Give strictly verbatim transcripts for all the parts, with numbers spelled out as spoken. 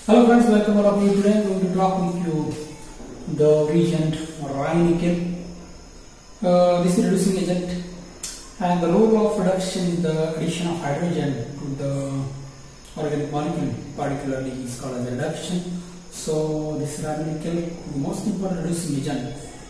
Hello friends, welcome all of you. Today I am going to talk with you the reagent Rhein-Nickel. Uh, this is a reducing agent, and the role of reduction is the addition of hydrogen to the organic molecule, particularly is called as reduction. So this Rhein-Nickel is the most important reducing agent.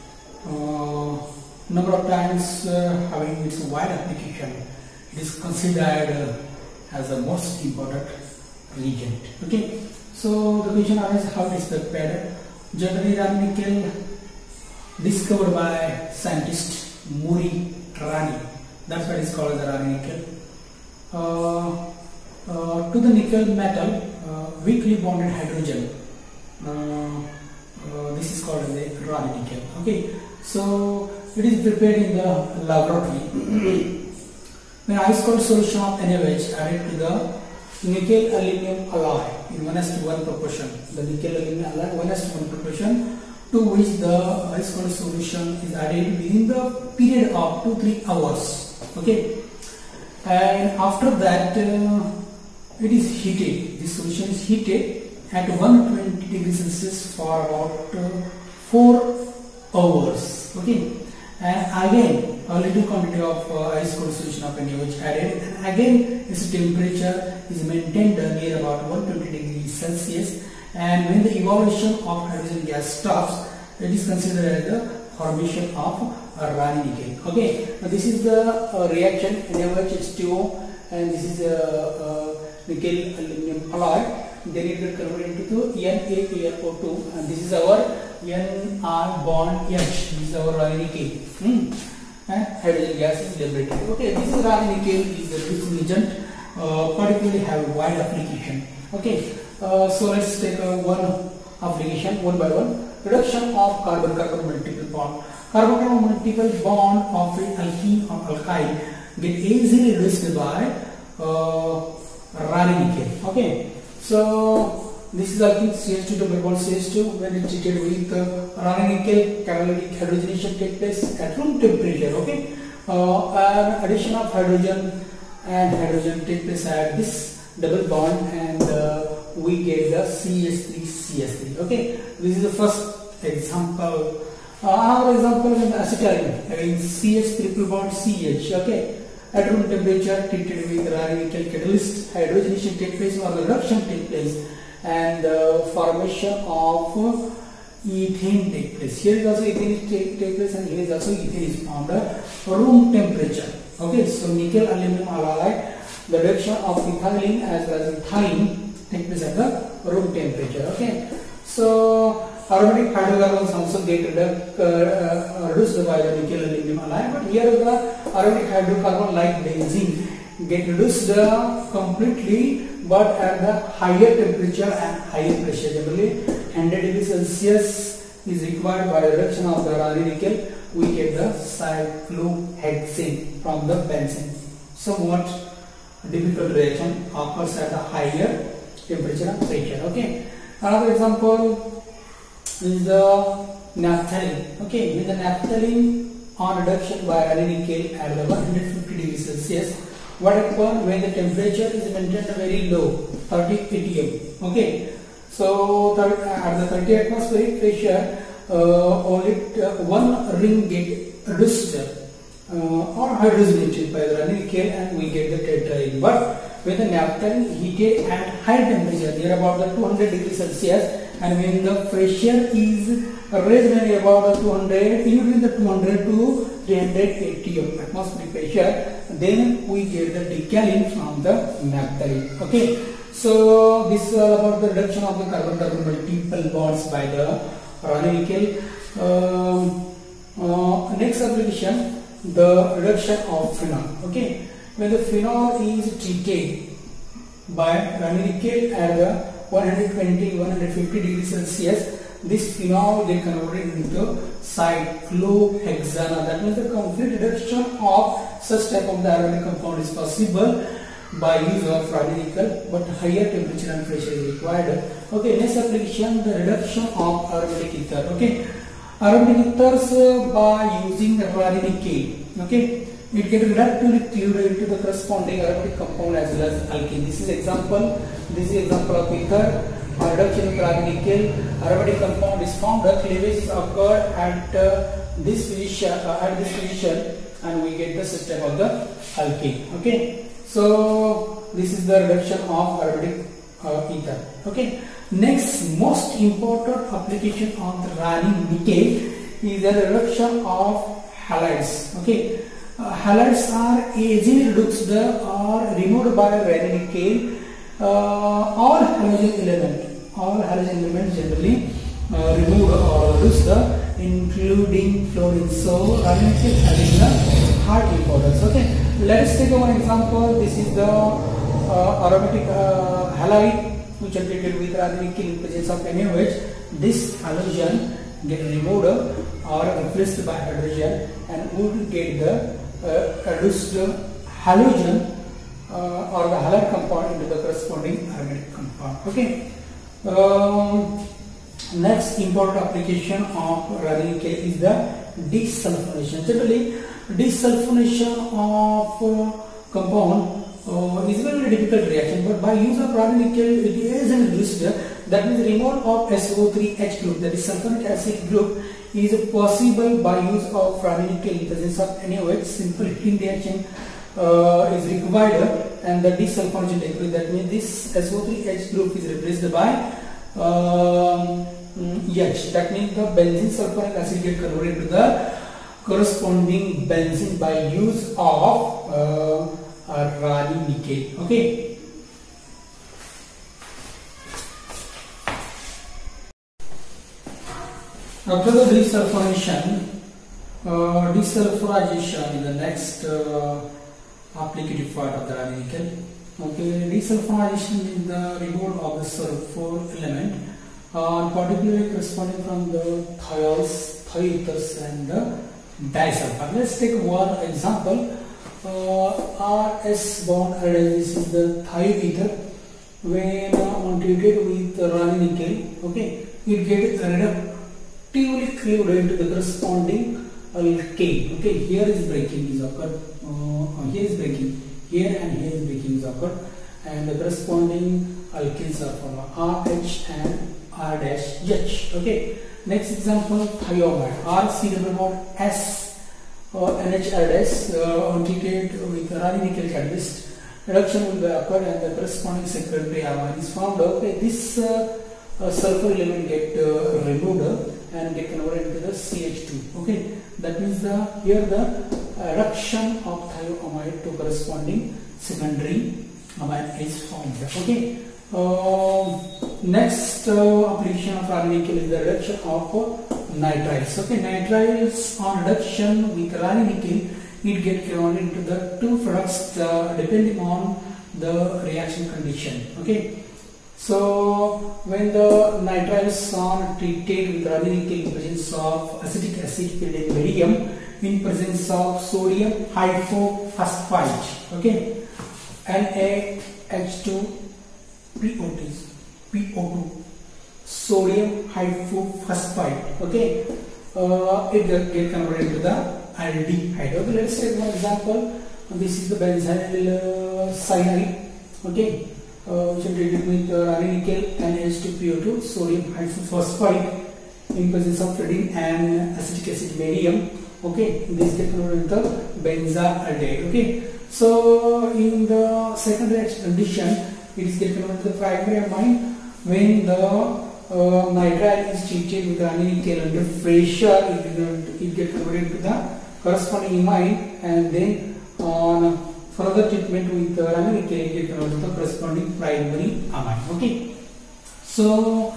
Uh, number of times uh, having its wide application, it is considered uh, as the most important reagent. Okay. So the question arises, how it is prepared? Generally, Rhein-Nickel discovered by scientist Muri Rani. That's why it is called as the Rhein-Nickel. Uh, uh, to the nickel metal, uh, weakly bonded hydrogen. Uh, uh, this is called as the Rhein-Nickel. Okay. So it is prepared in the laboratory. When ice cold solution of N A O H added to the nickel aluminum alloy in one is to one proportion, the nickel aluminum alloy one is to one proportion, to which the ice cold solution is added within the period of two to three hours. Okay, and after that uh, it is heated. This solution is heated at one hundred twenty degrees Celsius for about uh, four hours. Okay, and again a little quantity of uh, ice cold solution of N A O H added, and again its temperature is maintained uh, near about one hundred twenty degrees Celsius, and when the evaporation of hydrogen gas stops, it is considered as the formation of uh, Rhein-Nickel. Okay, now this is the uh, reaction N A O H H two O, and this is a uh, uh, nickel aluminum alloy. Then it will convert into N A L O two, and this is our N I bond H. This is our Rhein-Nickel. Hmm. And hydrogen gas is liberated. Okay, this is Rhein-Nickel is a reducing agent, uh, particularly have wide application. Okay, uh, so let's take uh, one application one by one. Reduction of carbon-carbon multiple bond. Carbon-carbon multiple bond of an alkene or alkyl get easily reduced by uh, Rhein-Nickel. Okay, so this is alkene C H two double bond C H two. When it treated with uh, Rhein-Nickel, catalytic hydrogenation takes place at room temperature. Okay, uh, and addition of hydrogen and hydrogen takes place at this double bond, and uh, we get the C H three C H three. Okay, this is the first example. Uh, another example is acetylene, again C H triple bond C H. Okay, at room temperature treated with Rhein-Nickel catalyst, hydrogenation takes place or the reduction takes place, and the uh, formation of uh, ethane take place. Here is also ethane take, take place, and here is also ethane is found at room temperature. Okay, so nickel aluminum alloy, the reduction of ethylene as well as ethylene take place at the room temperature. Okay, so aromatic hydrocarbons also get reduced, uh, uh, reduced by the nickel aluminum alloy, but here the aromatic hydrocarbon like benzene get reduced uh, completely, but at the higher temperature and higher pressure. Generally one hundred degrees Celsius is required by the reduction of the Rhein-Nickel. We get the cyclohexane from the benzene. Somewhat difficult reaction occurs at the higher temperature and pressure. Okay, another example is the naphthalene. Okay, with the naphthalene on reduction by Rhein-Nickel at the one hundred fifty degrees Celsius, what happens when the temperature is maintained very low, thirty A T M. Okay, so at the thirty atmospheric pressure, uh, only uh, one ring get reduced uh, or hydrogenated by the Rhein-Nickel, and we get the tetraene. But when the naphthalene heated at high temperature, near about the two hundred degrees Celsius, and when the pressure is raised near about the two hundred, in between the two hundred to three hundred A T M atmospheric pressure, then we get the decalin from the naphthalene. Okay, so this is all about the reduction of the carbon-carbon multiple bonds by the Rhein-Nickel. Um, uh, next application, the reduction of phenol. Okay, when the phenol is treated by Rhein-Nickel at the one hundred twenty to one hundred fifty degrees Celsius, this phenol get converted into cyclohexane. That means the complete reduction of such type of the aromatic compound is possible by use of Rhein-Nickel, but higher temperature and pressure is required. Okay, next application, the reduction of aromatic ether. Okay, aromatic ethers uh, by using Rhein-Nickel. Okay, it get reductively cleaved into the corresponding aromatic compound as well as alkene. This is example. This is example of ether. Reduction in carbonyl aromatic compound is formed. The cleavage occurred at uh, this position, uh, at this position, and we get the system of the alkene. Okay, so this is the reduction of aromatic uh, ether. Okay, next most important application on the Rani nickel is the reduction of halides. Okay, uh, halides are easily reduced or removed by Rani nickel. Uh, all halogen element, all halogen elements generally uh, removed or reduced, including fluorine. So Rani nickel having the high importance. Okay, let us take one example. This is the uh, aromatic uh, halide which are treated with Rani nickel in presence of N A O H. This halogen get removed or replaced by hydrogen and would get the uh, reduced halogen Uh, or the halide compound into the corresponding aromatic compound. Okay. Um, next important application of Rani nickel is the desulfonation. Generally, desulfonation of uh, compound uh, is a very difficult reaction, but by use of Rani nickel, it is reduced. That means removal of S O three H group, that is sulfonic acid group, is possible by use of Rani nickel in presence of N A O H. Simple heating reaction Uh, is required, and the desulfonation takes place. That means this S O three H group is replaced by um, H. That means the benzene sulfuric acid get converted to the corresponding benzene by use of uh, Rani nickel. Okay. After the desulfonation, uh, desulfurization is the next Uh, applicative part of the Rani nickel. Okay, desulfurization is the removal of the sulfur element, uh, particularly corresponding from the thiols, thioethers, and the disulfur. Let's take one example. Uh, R S bond iodide. This is the thioether. When uh, treated with Rani nickel, okay, it gets reductively cleaved into the corresponding alkane. Okay, here is breaking is occurred. Uh, here is breaking, here and here is breaking is occurred, and the corresponding alkenes are formed R H and R dash H. Okay, next example, thiamide. R C double bond S uh, N H R dash uh, treated with Rani nickel catalyst. Reduction will be occurred and the corresponding secondary amine is formed. Okay, this uh, uh, sulfur element get uh, removed and get converted into the C H two. Okay, that means the here the reduction of thioamide to corresponding secondary amine is formed. Okay. Uh, next uh, application of Rani nickel is the reduction of uh, nitriles. Okay, nitriles on reduction with Rani nickel, it get converted into the two products uh, depending on the reaction condition. Okay. So when the nitriles are treated with Rani nickel in presence of acetic acid filled in medium, in presence of sodium hypophosphite, okay, N A H two P O two, sodium hypophosphite, okay, uh, it get, get converted to the aldehyde. Okay, let's take one example. This is the benzyl uh, cyanide, okay, uh, which is treated with uh, Rani nickel and H two P O two, sodium hypophosphite in presence of filled and acetic acid medium. Okay, this get converted into benzaldehyde. Okay, so in the second reaction condition, it is get converted to the primary amine. When the uh, nitrile is treated with Rani nickel under pressure, it, it get converted to the corresponding amine, and then on further treatment with uh, Rani nickel, it get converted to the corresponding primary amine. Okay, so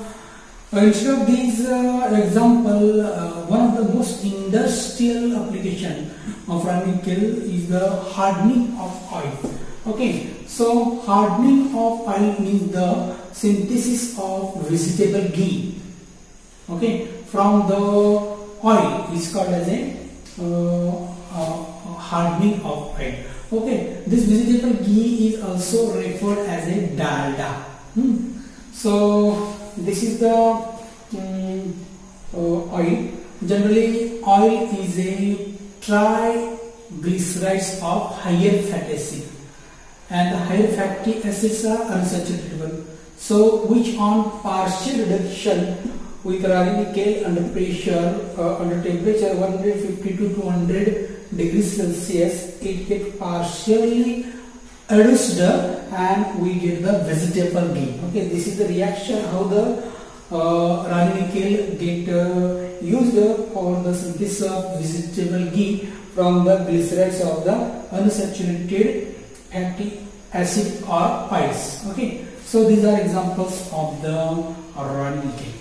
Uh, instead of these uh, example, uh, one of the most industrial application of Rani nickel is the hardening of oil. Okay, so hardening of oil means the synthesis of vegetable ghee. Okay, from the oil is called as a uh, uh, hardening of oil. Okay, this vegetable ghee is also referred as a dalda. Hmm. So this is the um, uh, oil. Generally, oil is a tri glycerides of higher fatty acid, and the higher fatty acids are unsaturated one. So which on partial reduction with radical under pressure, uh, under temperature one hundred fifty to two hundred degrees Celsius, it get partially reduced and we get the vegetable ghee. Okay, this is the reaction how the uh, radical get uh, used for the synthesis of vegetable ghee from the glycerides of the unsaturated fatty acid or oils. Okay, so these are examples of the radical.